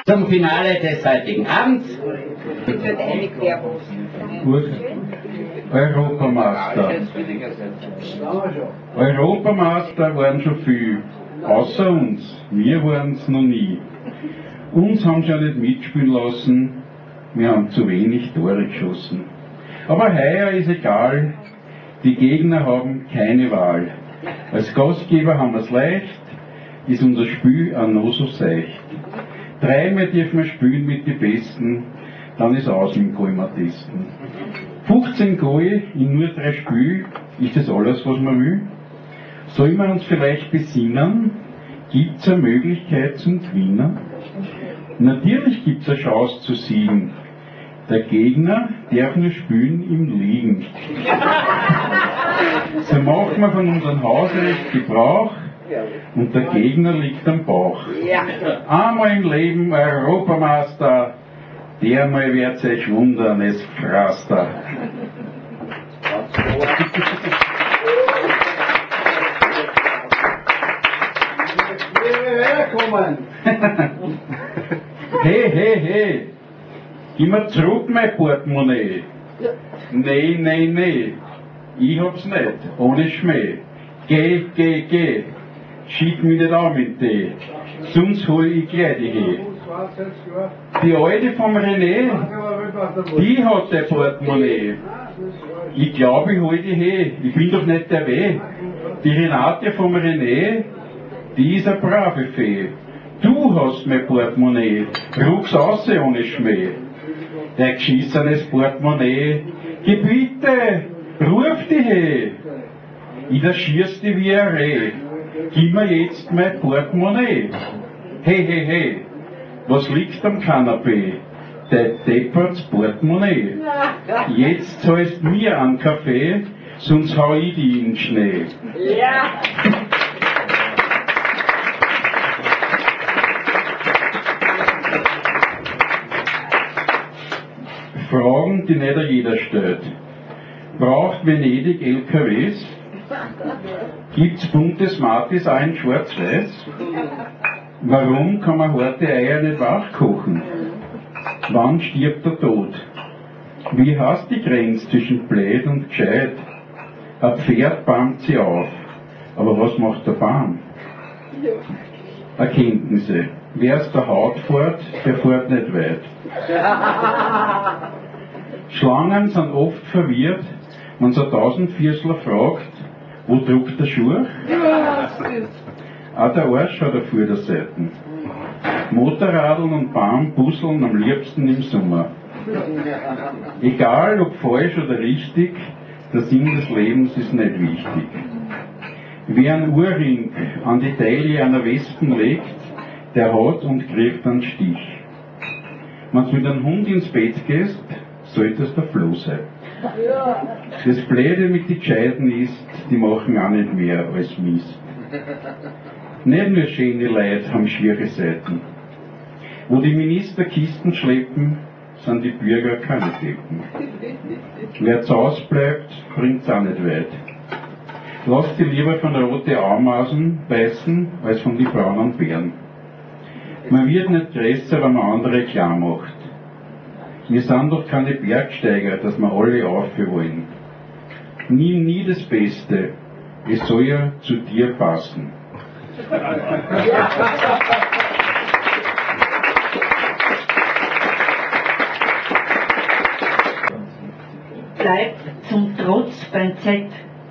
Zum Finale des heutigen Abends. Gut. Europameister. Europameister waren schon viel. Außer uns. Wir waren es noch nie. Uns haben sie ja nicht mitspielen lassen. Wir haben zu wenig Tore geschossen. Aber heuer ist egal. Die Gegner haben keine Wahl. Als Gastgeber haben wir es leicht. Ist unser Spiel auch noch so seicht. Dreimal dürfen wir spielen mit den Besten, dann ist aus mit dem Goalmatisten. 15 Goal in nur 3 Spielen, ist das alles, was man will? Sollen wir uns vielleicht besinnen? Gibt es eine Möglichkeit zum Gewinnen? Natürlich gibt es eine Chance zu siegen. Der Gegner darf nur spielen im Liegen. So machen wir von unserem Hausrecht Gebrauch. Und der Gegner liegt am Bauch. Ja. Einmal im Leben Europameister, dermal wird's euch wundern, es gefrasst da. Hey, gib mir zurück mein Portemonnaie. Nee, ich hab's nicht, ohne Schmäh. Geh. Schieb mich nicht an mit dir, sonst hol ich gleich die He. Die Alte vom René, die hat der Portemonnaie. Ich glaube, ich hol die He, ich bin doch nicht der Weh. Die Renate vom René, die ist eine brave Fee. Du hast mein Portemonnaie, ruck's raus ohne Schmäh. Der geschissenes Portemonnaie, Gebiete, ruf die He. Ich erschieß die wie ein Reh. Gib mir jetzt mein Portemonnaie. Hey, was liegt am Kanapee? Der deppert's Portemonnaie. Jetzt zahlst mir einen Kaffee, sonst hau ich die in den Schnee. Ja. Fragen, die nicht jeder stellt. Braucht Venedig LKWs? Gibt's bunte Smarties auch in Schwarz-Weiß? Warum kann man harte Eier nicht wachkochen? Wann stirbt der Tod? Wie heißt die Grenze zwischen blöd und gescheit? Ein Pferd bäumt sie auf, aber was macht der Baum? Erkenntnisse. Wer es der Haut fährt, der fährt nicht weit. Schlangen sind oft verwirrt, wenn so 1000 Viertler fragt, wo druckt der Schuh? Auch der Arsch hat eine Vorderseiten. Motorradeln und Baum puzzeln am liebsten im Sommer. Egal ob falsch oder richtig, der Sinn des Lebens ist nicht wichtig. Wer einen Ohrring an die Taille einer Wespen legt, der hat und kriegt einen Stich. Wenn du mit einem Hund ins Bett gehst, sollte es der Floh sein. Das Blöde mit den Gescheiten ist, die machen auch nicht mehr als Mist. Nicht nur schöne Leute haben schwere Seiten. Wo die Minister Kisten schleppen, sind die Bürger keine Deppen. Wer zu Hause bleibt, bringt's auch nicht weit. Lass die lieber von roten Amausen beißen, als von den braunen Bären. Man wird nicht größer, wenn man andere klar macht. Wir sind doch keine Bergsteiger, dass wir alle aufhören wollen. Nimm nie das Beste, es soll ja zu dir passen. Bleibt zum Trotz beim Z.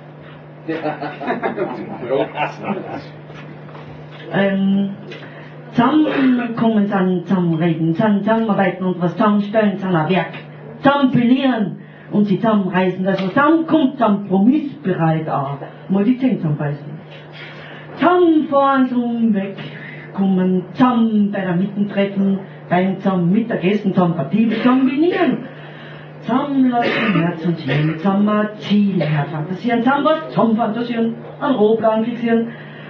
Zusammenkommen sind, zusammenreden, zusammenarbeiten und was zusammenstellen, sind ein Werk. Zusammenbellieren und sie zusammenreißen, dass man zusammenkommt, kompromissbereit auch. Mal die Zähne zusammenbeißen. Zusammenfahren zum Wegkommen, zusammen bei der Mittentreffen, beim zusammen Mittagessen, zusammen Partie, kombinieren. Zusammenlaufen, Herz und Hirn, zusammen ein Ziel herfantasieren, zusammen was zusammenfantasieren, einen Rohplan fixieren,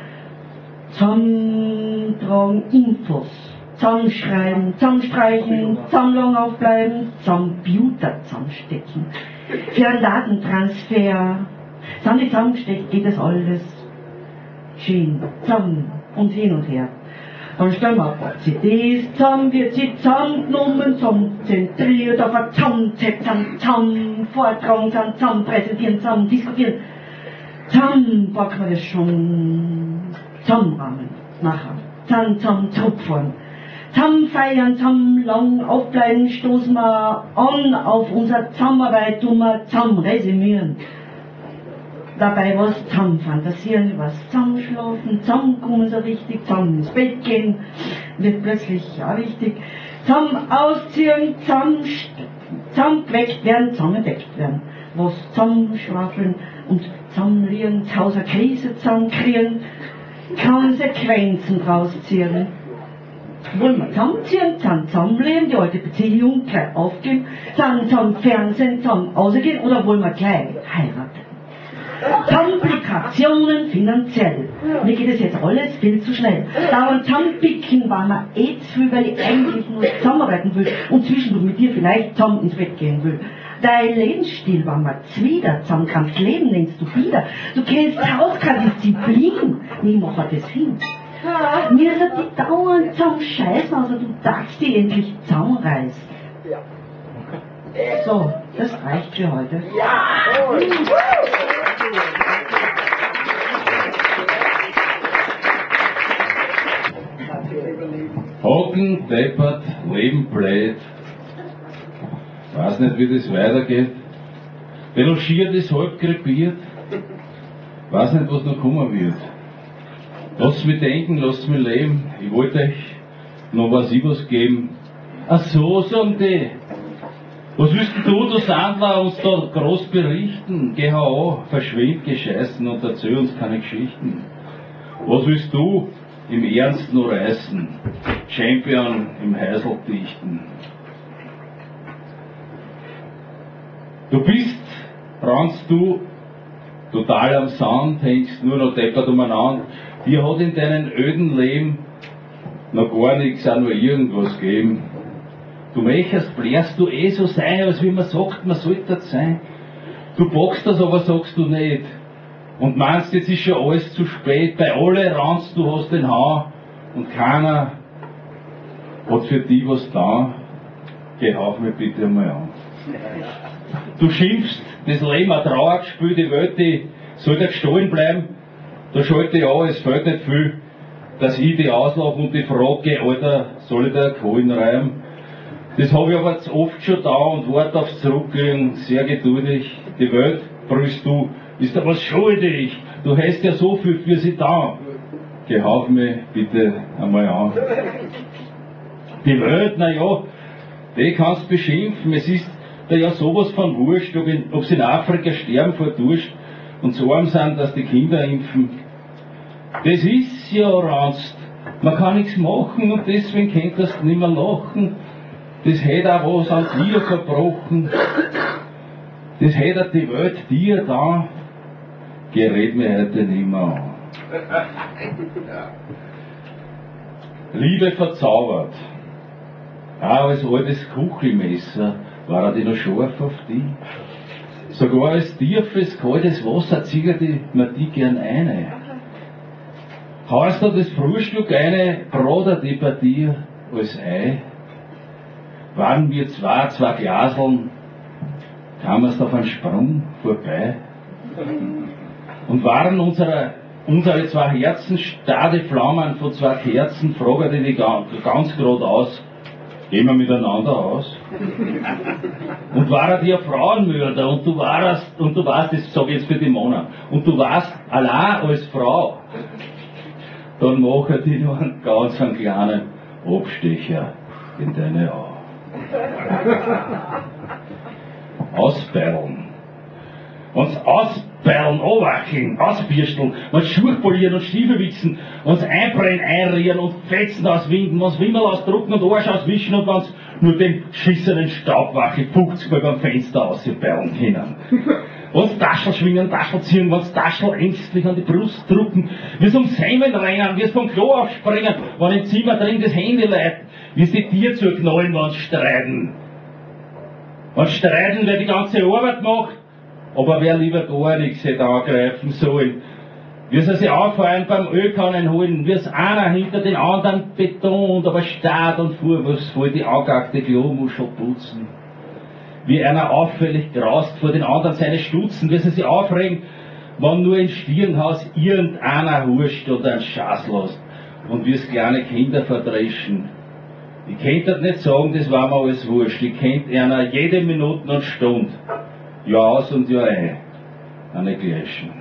zusammentragen Infos, zusammenschreiben, zusammenstreichen, zusammenlang aufbleiben, Computer zusammenstecken. Für einen Datentransfer, sind die zusammengesteckt, geht das alles schön, zusammen und hin und her. Dann stellen wir ein paar CDs zusammen, wird sie zusammengenommen, zusammenzentriert, auf ein zusammen vortragen, zusammen präsentieren, zusammen diskutieren. Zusammen packen wir das schon zusammenrahmen, nachher. Zusammen zurückfahren. Zusammen feiern, zusammen lang aufbleiben, stoßen wir an auf unsere Zusammenarbeit, tun wir zusammen resümieren. Dabei was zusammen fantasieren, was zusammenschlafen, zusammenkommen so richtig, zusammen ins Bett gehen, wird plötzlich auch wichtig. Zusammen ausziehen, zusammen geweckt werden, zusammen entdeckt werden. Was zusammenschwafeln und zusammenliegen, zu Hause eine Krise zusammenkriegen, Konsequenzen draus ziehen. Wollen wir zusammenziehen, zusammenleben, die alte Beziehung gleich aufgeben, zusammen Fernsehen, zusammen rausgehen oder wollen wir gleich heiraten? Komplikationen finanziell. Mir geht es jetzt alles viel zu schnell. Dauernd zusammenpicken war mir zu viel, weil ich eigentlich nur zusammenarbeiten will und zwischendurch mit dir vielleicht zusammen ins Bett gehen will. Dein Lebensstil war mir zuwider, zusammenkrampft Leben nennst du wieder. Du kennst Haus keine Disziplin. Wie machen wir das hin? Mir sind die dauernd zusammen scheißen, also du darfst die endlich zusammenreißen. So, das reicht für heute. Hocken, deppert, Leben blöd. Weiß nicht, wie das weitergeht. Belogiert ist halb krepiert. Weiß nicht, was noch kommen wird. Lasst mich denken, lasst mich leben. Ich wollte euch noch was geben. Ach so, sagen die. Was willst denn du Sandler, uns da groß berichten? Geh an, verschwind, gescheißen und erzähl uns keine Geschichten. Was willst du im Ernst nur reißen? Champion im Heisel dichten. Du bist, rannst du, total am Sand, hängst nur noch deppert umeinander. Dir hat in deinem öden Leben noch gar nichts, auch nur irgendwas gegeben. Du möchtest, blärst du so sein, als wie man sagt, man sollte das sein. Du packst das, aber sagst du nicht. Und meinst, jetzt ist schon alles zu spät. Bei alle rannst du, hast den Haar und keiner hat für dich was da. Geh auf mir bitte einmal an. Du schimpfst, das Leben ein Trauerspiel, die Welt, die soll dir gestohlen bleiben. Da schalte ich an, es fällt nicht viel, dass ich die auslaufe und die Frage, Alter, soll ich dir Kohlen reiben? Das habe ich aber jetzt oft schon da und warte aufs Zurückgehen, sehr geduldig. Die Welt, brüllst du, ist da was schuldig? Du hast ja so viel für sie da. Geh auf mich bitte einmal an. Die Welt, naja, die kannst beschimpfen, es ist da ja sowas von wurscht, ob sie in Afrika sterben vor Durst und so arm sind, dass die Kinder impfen. Das ist ja Ranst. Man kann nichts machen und deswegen könntest du nicht mehr lachen. Das hätte auch was an dir verbrochen. Das hätte die Welt dir da. Gerät mir heute nicht mehr an. Liebe verzaubert. Auch als altes Kuchelmesser war er dir noch scharf auf dich. Sogar als tiefes, kaltes Wasser ziehert mir die gern eine. Haust du das Frühstück eine, brodert die bei dir als Ei. Waren wir zwei Glaseln, kamen auf einen Sprung vorbei. Und waren unsere zwei Herzen starre Flammen von zwei Kerzen, fragte die ganz gerade aus, gehen wir miteinander aus? Und war er dir Frauenmörder und du warst, das sage ich jetzt für die Männer, und du warst allein als Frau, dann mache ich dir noch einen ganz kleinen Abstecher in deine Augen. Ausbeilen. Uns ausbeilen, anwackeln, ausbürsteln, uns Schuhe polieren und Stiefel wichsen, uns einbrennen, einrieren und Fetzen auswinden, uns Wimmel ausdrucken und Arsch auswischen und uns nur den schissenen Staubwachel 50 Mal beim Fenster ausbeilen können. Uns Taschel schwingen, Taschel ziehen, uns Taschel ängstlich an die Brust drucken, wir's um Semmeln rennen, wir's vom Klo aufspringen, wenn im Zimmer drin das Handy leiten, wir's die Tier zu knallen, wenn's streiten. Wenn's streiten, wer die ganze Arbeit macht, aber wer lieber gar nichts hätte angreifen sollen, wie sie sich anfeuern beim Ölkannen holen, wie es einer hinter den anderen betont, aber starrt und vorwurfsvoll die angehackte Klomuschel putzen. Wie einer auffällig graust vor den anderen seine Stutzen, wie sie sich aufregen, wenn nur ins Stirnhaus irgendeiner huscht oder einen Schaß lässt. Und wie es kleine Kinder verdreschen. Ich könnt das nicht sagen, das war mir alles wurscht. Ich kennt einer jede Minute und Stunde. Jahr aus und Jahr ein. Eine gleichen.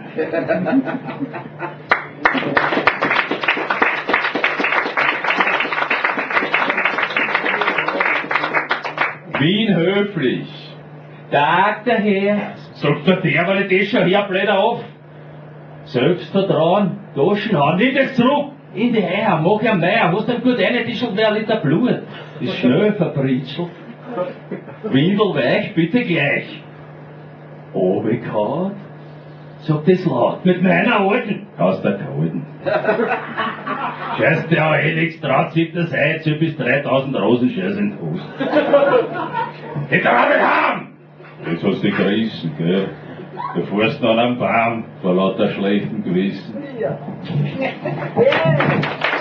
Wien höflich. Tag der Herr. Sagt der, weil ich das schon herblätter auf. Selbst da dran, Taschen haben, nimm das zurück. In die Eier, mach ja mehr, hast du gut eine, die schon wer Liter Blut. Ist schnell verbritschelt. Windelweich, bitte gleich. Obekat, sagt das laut, mit meiner alten, aus der kalten. Scheiß der auch eh nichts drauf, zieht das Ei, so bis 3000 Rosenscheiß in den Hus. Die Trauben haben! Jetzt hast du gerissen, gell? Du fährst noch an einem Baum vor lauter schlechtem Gewissen. Ja.